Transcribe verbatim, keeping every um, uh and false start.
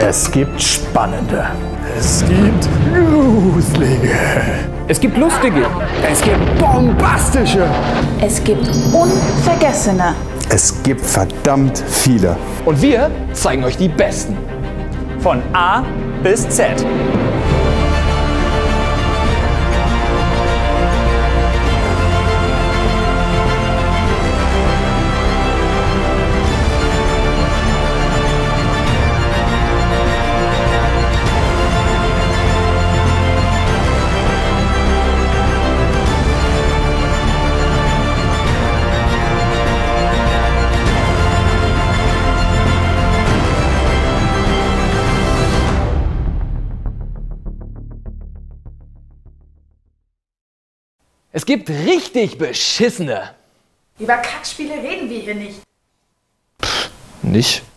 Es gibt spannende. Es gibt gruselige. Es gibt lustige. Es gibt bombastische. Es gibt unvergessene. Es gibt verdammt viele. Und wir zeigen euch die besten. Von A bis Z. Es gibt richtig beschissene. Über Kackspiele reden wir hier nicht. Nicht?